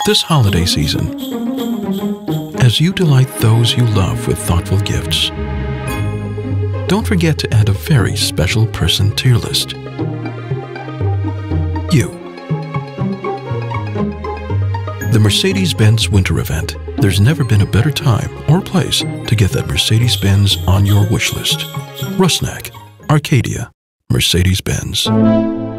This holiday season, as you delight those you love with thoughtful gifts, don't forget to add a very special person to your list. You. The Mercedes-Benz Winter Event. There's never been a better time or place to get that Mercedes-Benz on your wish list. Rusnak, Arcadia, Mercedes-Benz.